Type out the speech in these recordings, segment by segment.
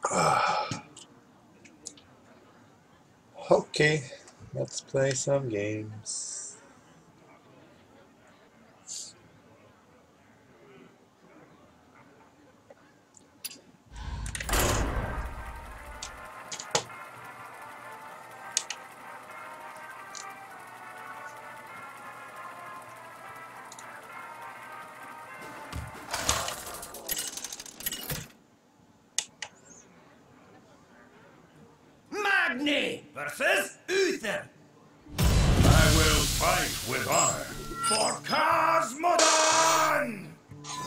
Okay, let's play some games. Magni versus Uther. I will fight with honor. For Cosmodon!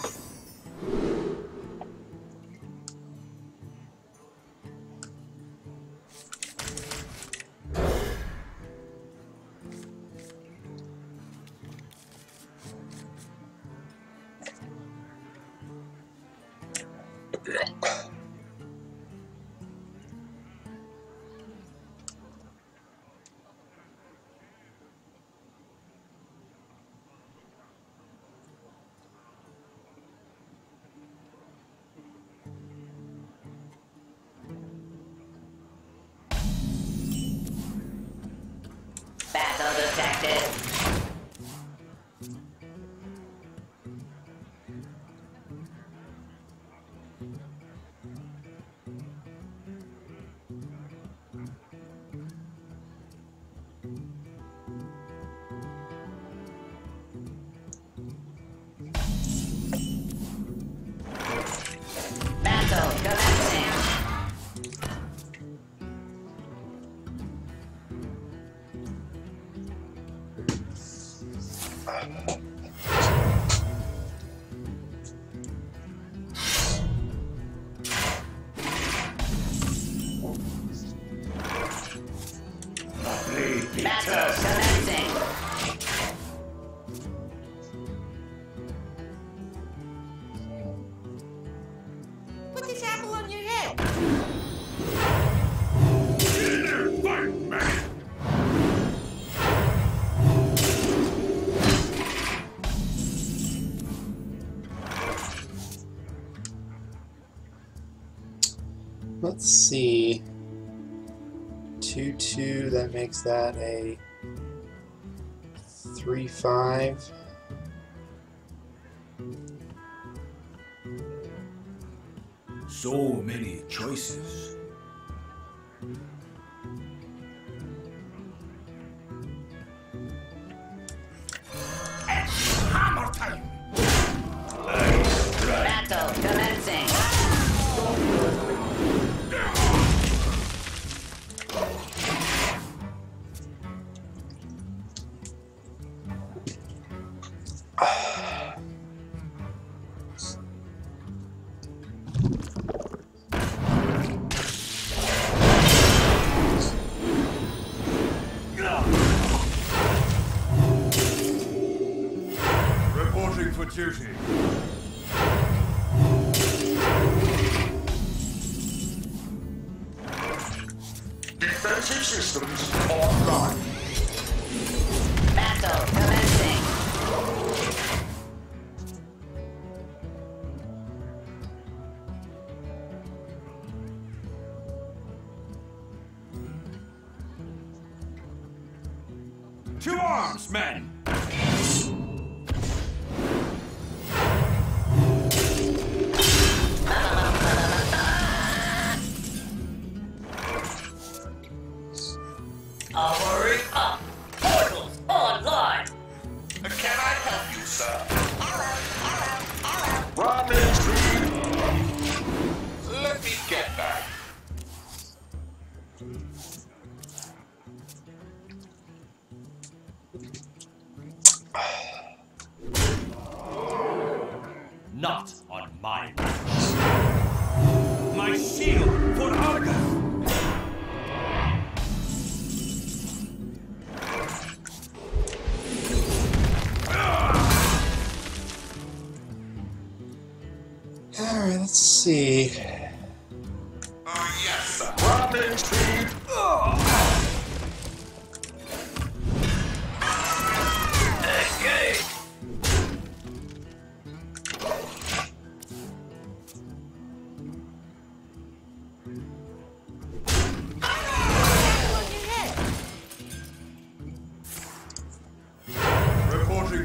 Battle detected. Battle commencing. Battle commencing. Put this apple on your head. Fight, man! Let's see. 2-2, that makes that a 3-5. So many choices. It's hammer time! Battle commencing. Reporting for duty. Defensive systems online. Battle commencing. To arms, men! Powering up. Portals online. Can I help you, sir? Ramen Street. Let me get that. Not on my watch. My shield for Argus! Alright, let's see. Yes, sir. Ramen Street. Engage!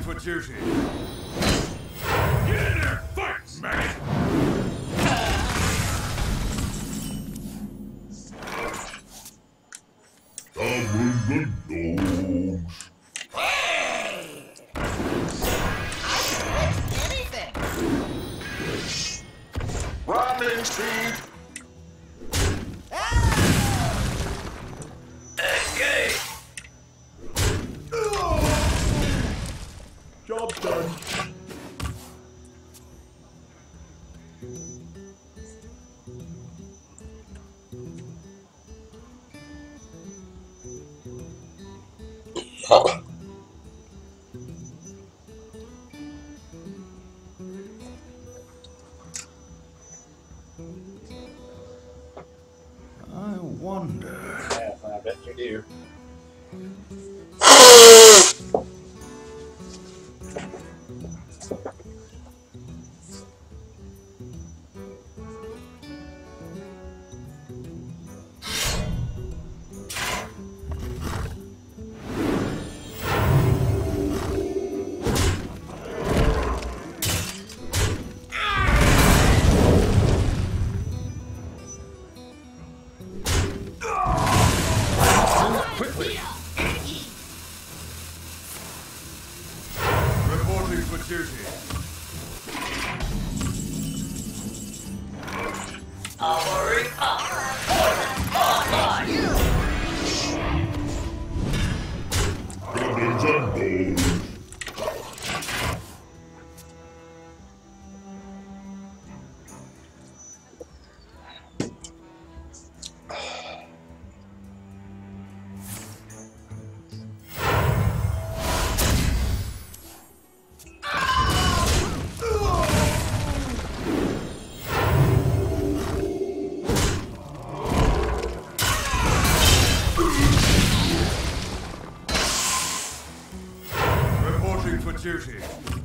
for duty. Get in there, fight, man! Anything. Running speed. Engage! Job done. I wonder... Yeah, I bet you do. Quickly! Reporting for duty. Powering up. Portals online. Reporting for duty.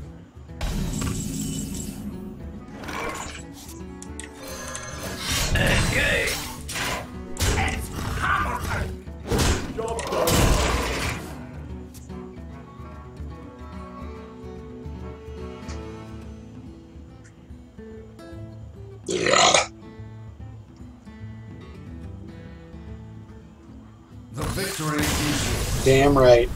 Engage! It's hammer time! Job done. The victory is yours. Damn right.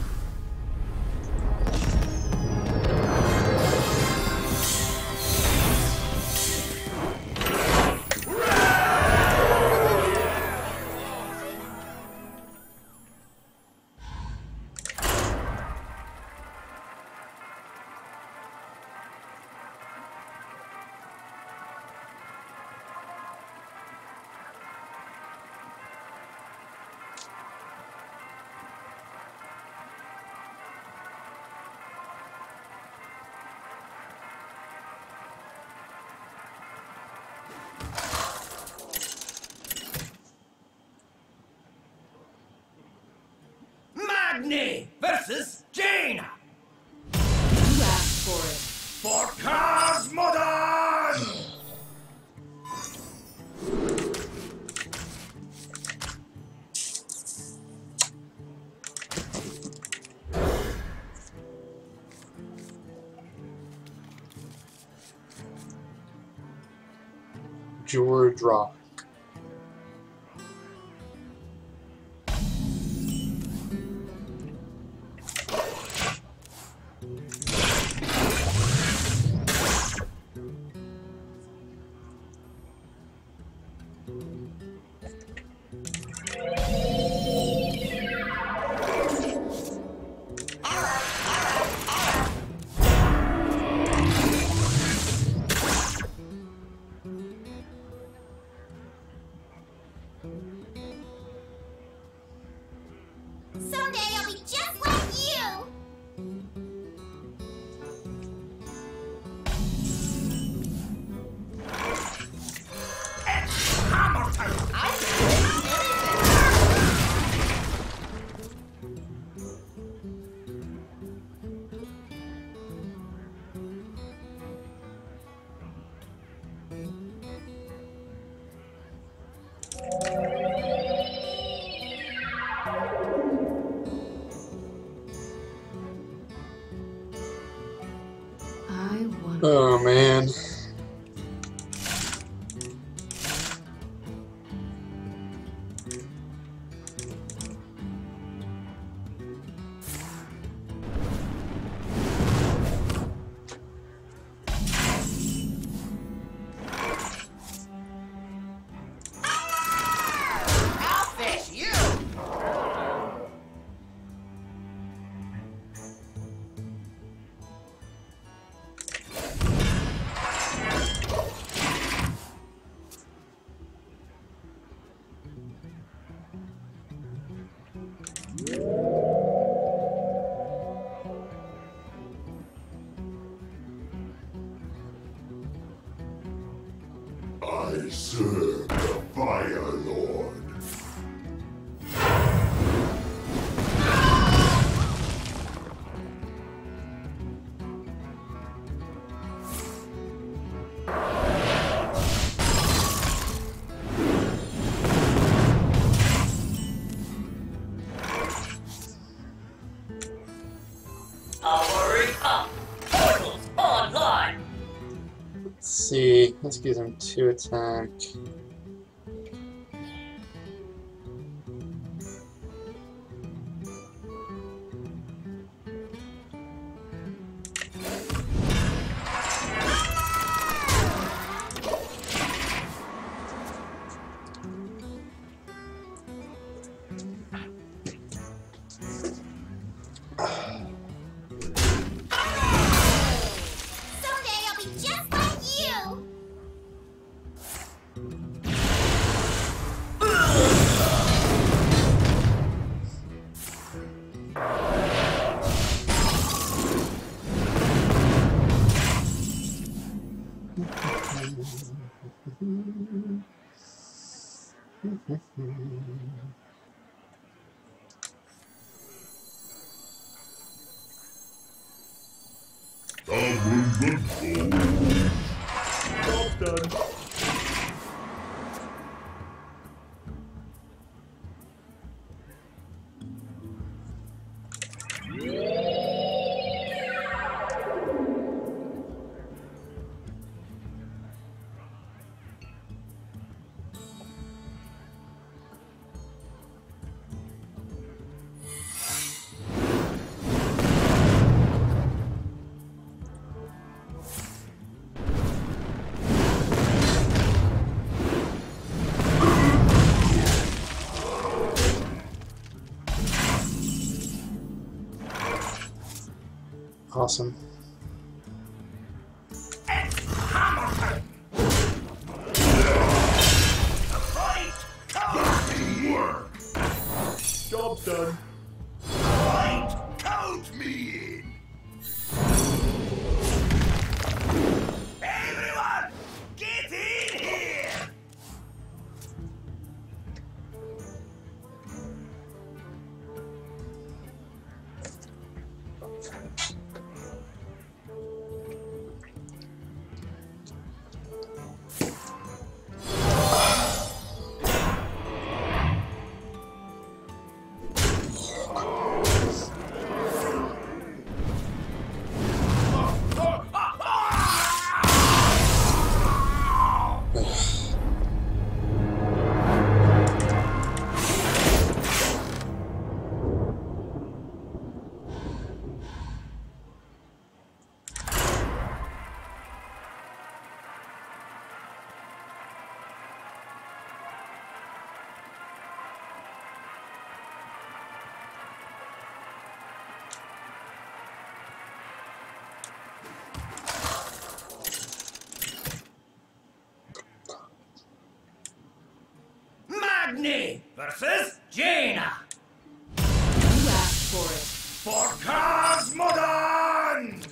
Magni versus Jaina! You asked for it. For Cosmodon! George Rock. Oh man. I'll fish you! I serve the Fire Lord. Powering up! Portals online! Let's see. Let's give him 2 attack. Someday I'll be just like you! Job done. Awesome. Hammer! The fight comes work. Job done. Fight count me in. Everyone, get in here. Magni versus Jaina. You asked for it. For Cosmodon!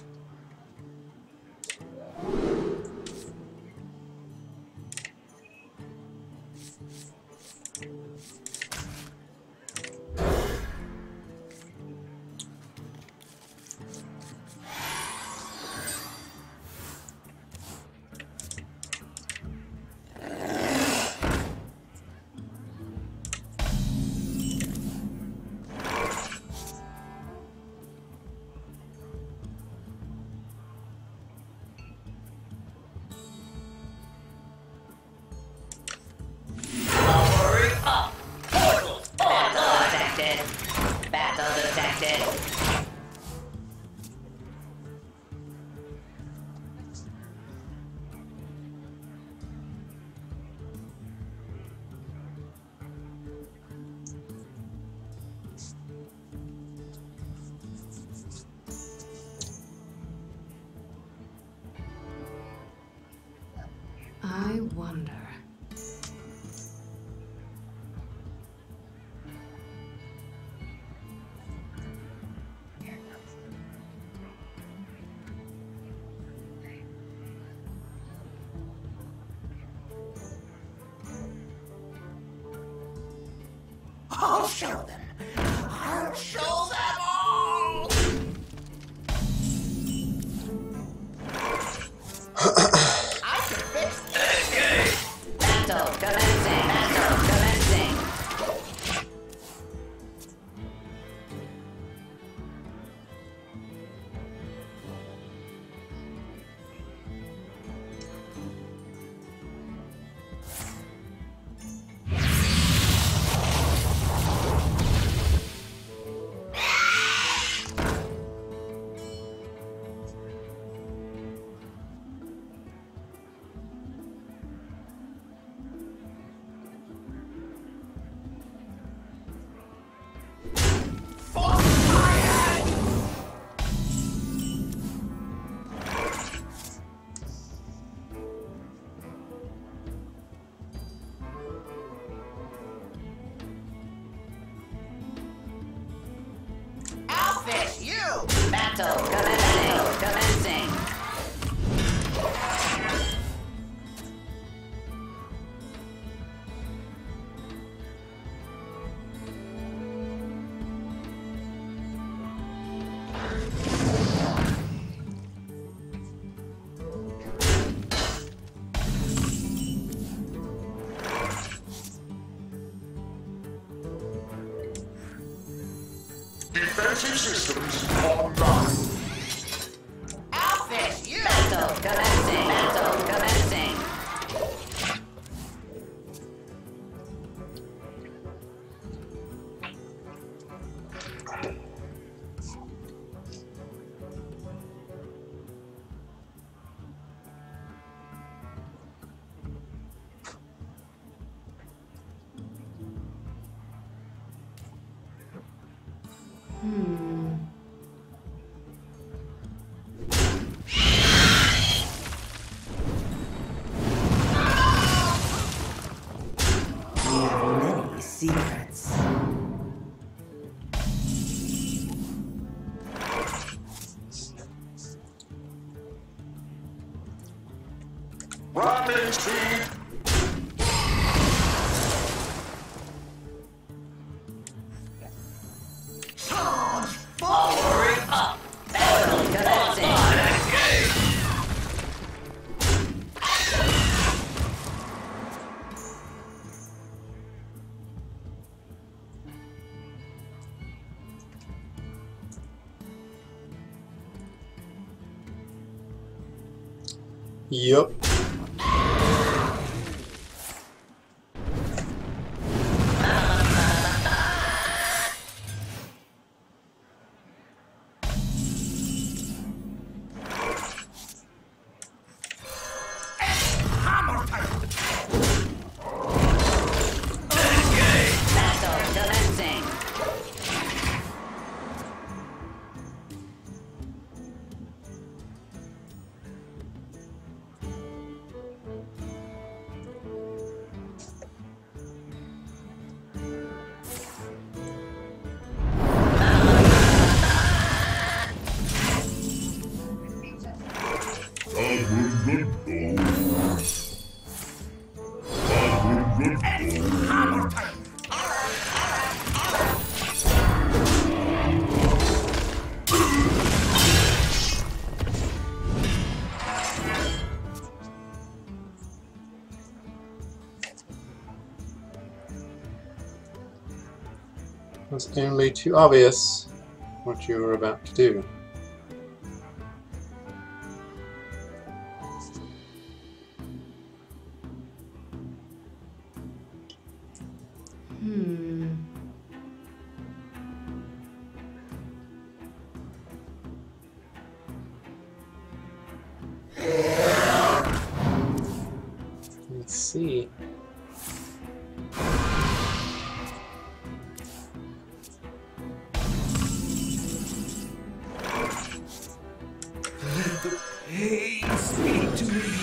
expected. I wonder. I'll show them. I'll show them all. I can fix this. Battle commencing. Battle commencing. I'll fix you. Battle commencing. Commencing. Defensive systems online. I'll fix you. Battle commencing. Battle commencing. Many secrets. Rapid speed. Powering up. Battle commencing. Yup. Hammer time. Battle commencing. Hammer time. It's only too obvious what you were about to do. see. Hey, speak to me.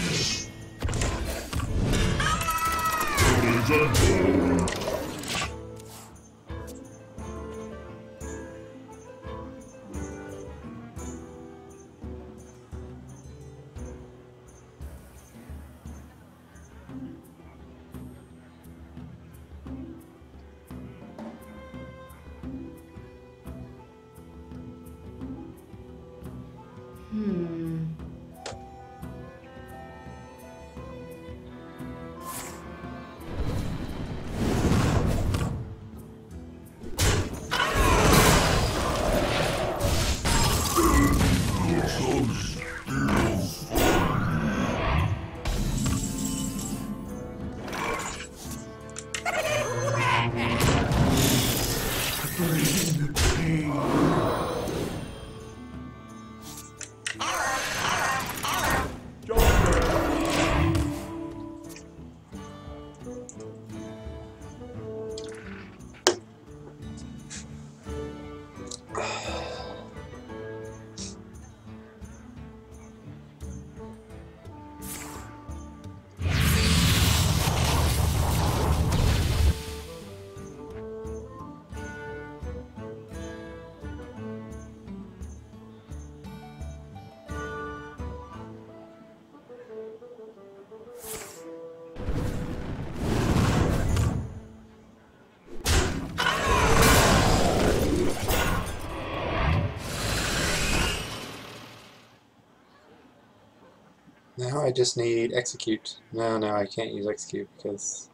Now I just need execute. No, I can't use execute because...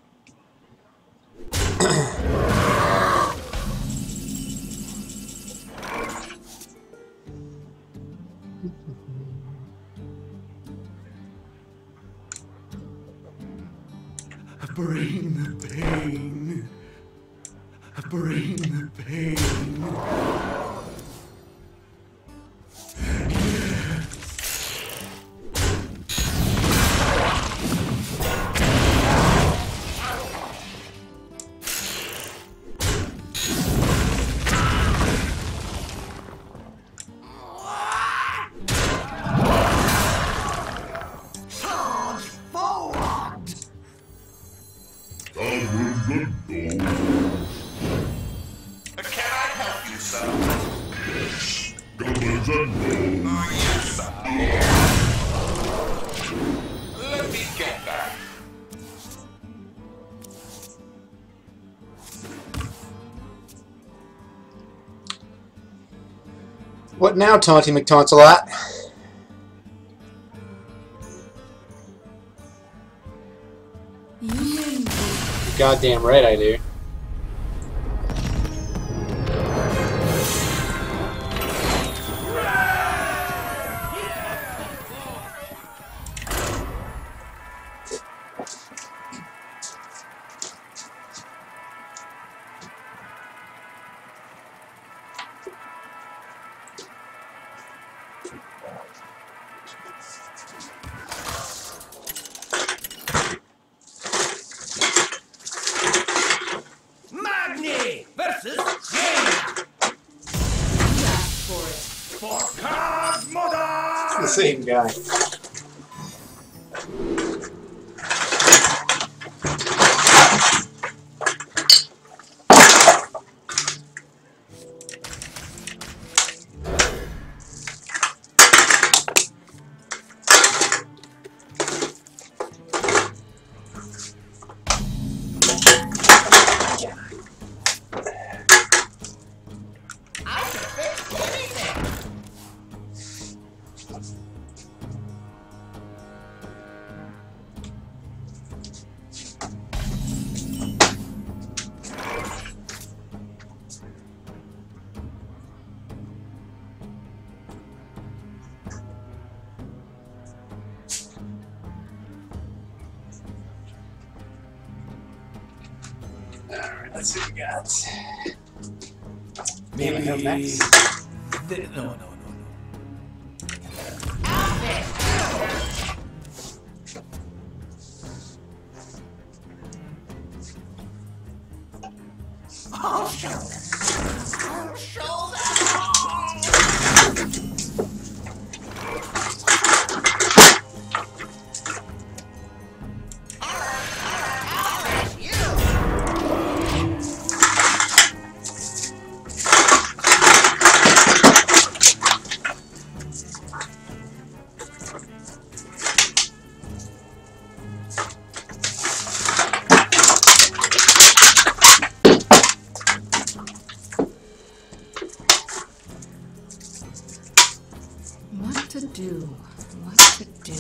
Brain pain. Brain pain. Let me get that. What now, Taunty McTauntalot? Goddamn right I do. Magni versus Jaina. For Cosmoda. It's the same guy. Alright, let's see what we got. Damn, I have next. No. to do? What to do?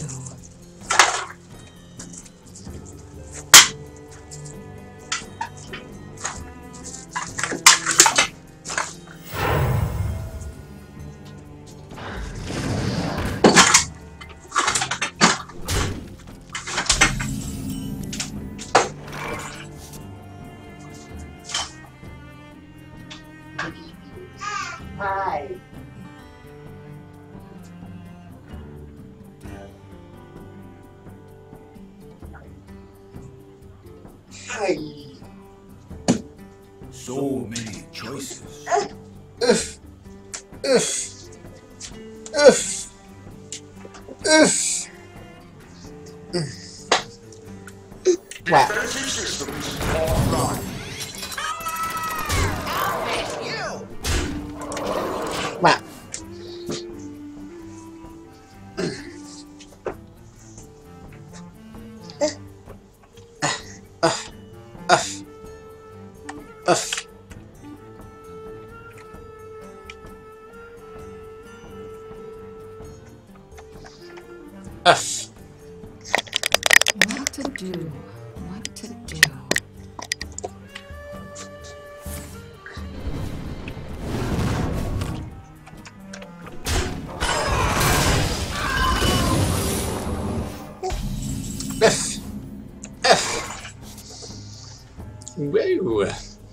Hi. Hi. So many choices. Oof. Oof. Oof. Oof. Wow. Defensive systems offline. Outfit you! Wow. Uff. Uff. What to do? What to do? Uff. Uff. Whoa.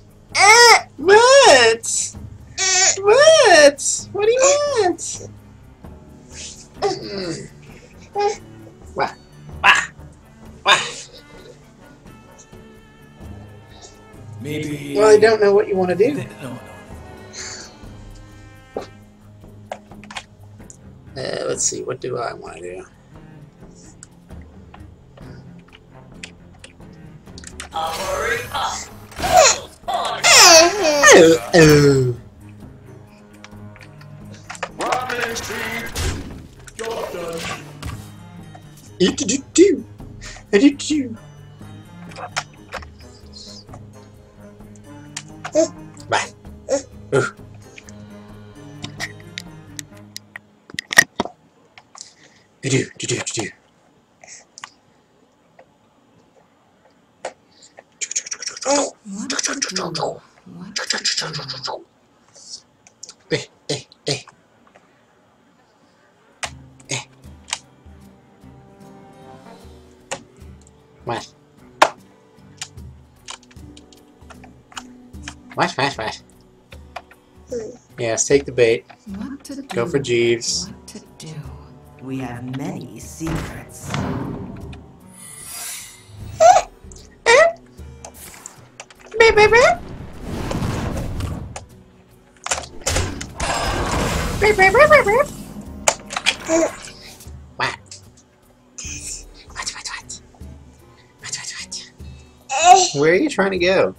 What? What? What do you want? Wah. Wah. Wah. Maybe. Well, I don't know what you want to do. No. Let's see. What do I want to do? Hurry up! Oh. Robin Street. Job done. Do. Bye. Do. What to do? What to do? Eh. What? What? Yes, take the bait. What to do? Go for Jeeves. What to do? We have many secrets. What? Where are you trying to go?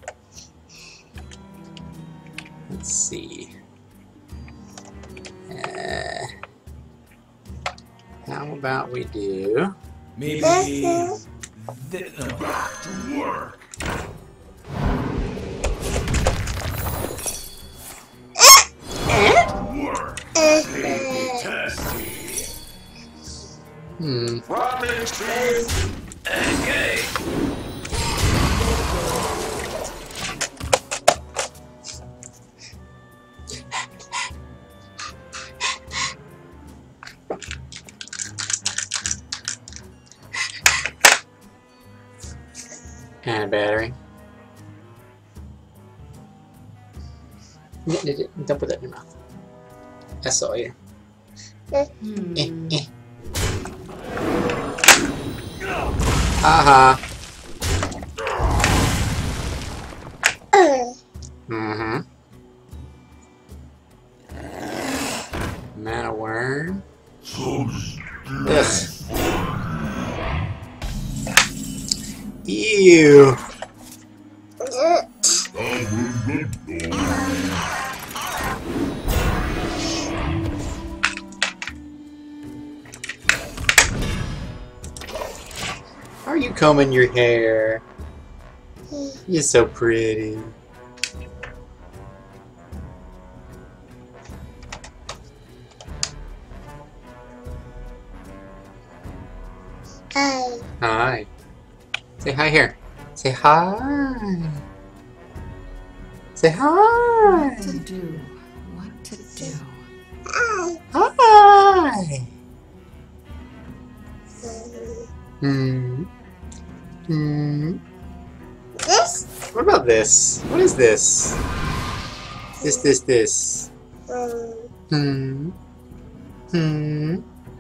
Let's see. How about we do? Maybe. To work. Work. Tasty. Robin Street. And a battery. Don't put that in your mouth. I saw you. Haha. Not a worm. Ugh. Ew. How are you combing your hair? You're so pretty. Hi. Say hi here. Say hi. Say hi. What to do? What to do? Hi. Hmm. Hmm. What about this? What is this? This. Hmm. Hmm.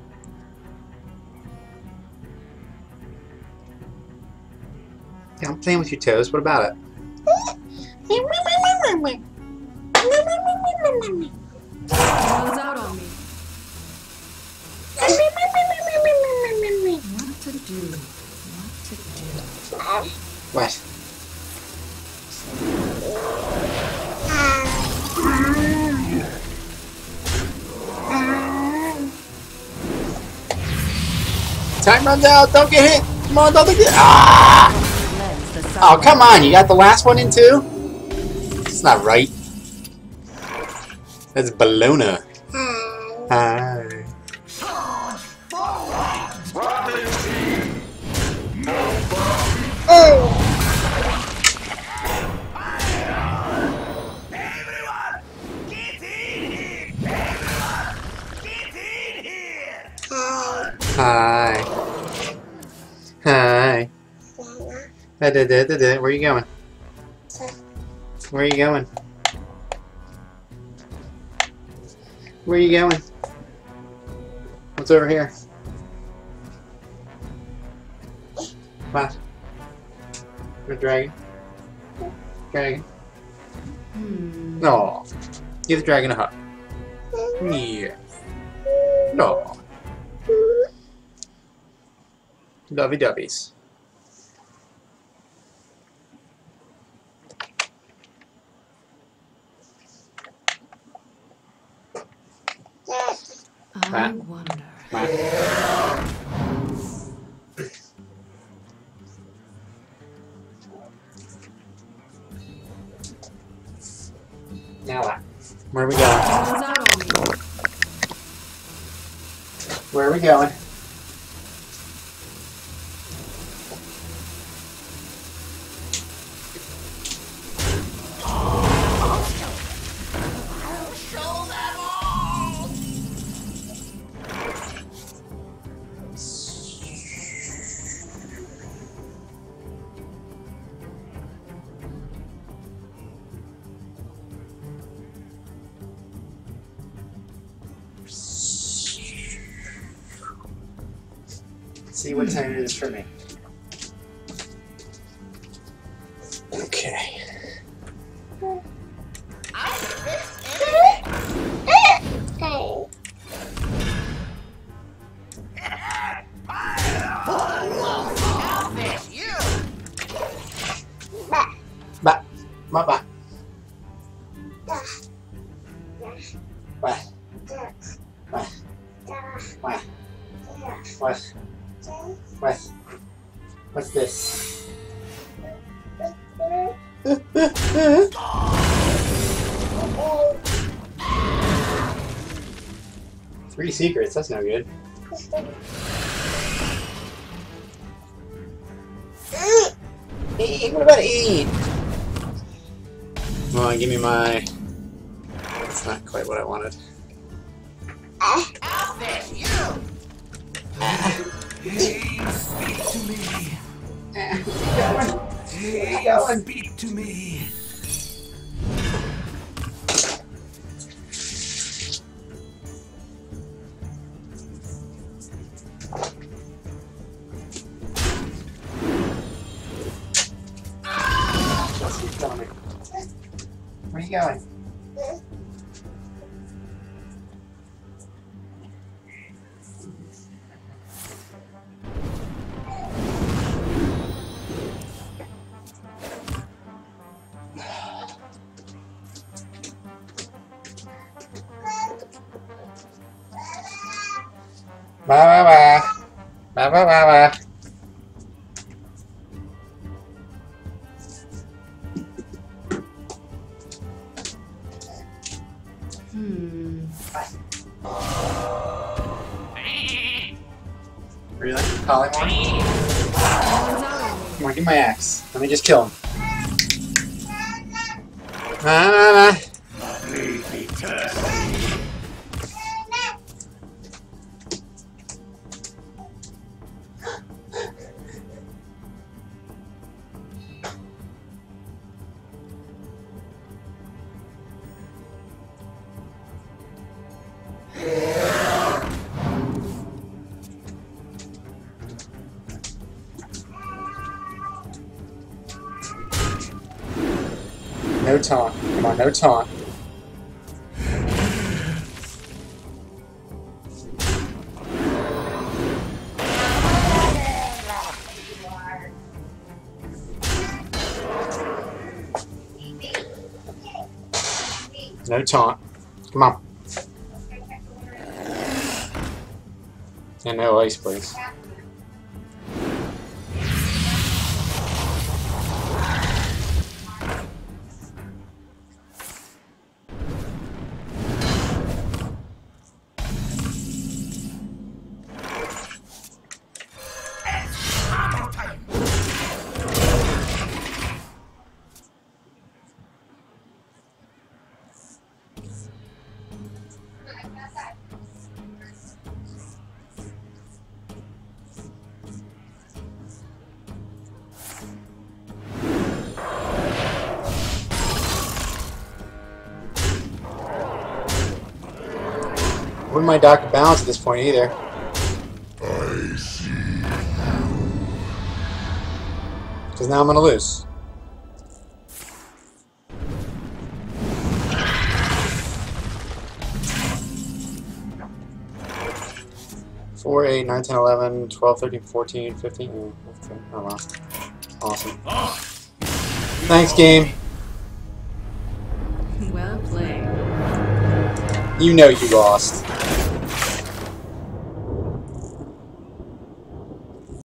Yeah, I'm playing with your toes. What about it? Runs out on me. What to do? What to do? What? Time runs out. Don't get hit. Come on, don't get. Ah! Lens the Oh, come on. You got the last one in too? It's not right. That's Bologna. Hi. Hi. Hi. Where are you going? Where are you going? Where are you going? What's over here? What? A dragon? Dragon? No. Give the dragon a hug. Yeah. No. Lovey dovey's. I wonder. Now what? Where are we going? Runs out on me. Where are we going? See what time it is for me. Okay. Ba. Ba ba. Ba. Ba. Ba. What? What? What's this? 3 secrets, that's no good. Eat, what about eat? Come on, give me my... That's not quite what I wanted. Speak to me. Speak to me. Where are you going? Ba ba ba. Ba ba ba ba. Really? Polymorph? One's out. Come on, give me my axe. Let me just kill him. Nah. No taunt. Come on, no taunt. No taunt. Come on. And no ice, please. Wouldn't mind Dr. Balance at this point either. I see. Because now I'm going to lose. Four, 8, 9, 10, 11, 12, 13, 14, 15. Oh wow. Awesome. Thanks, game. Well played. You know you lost.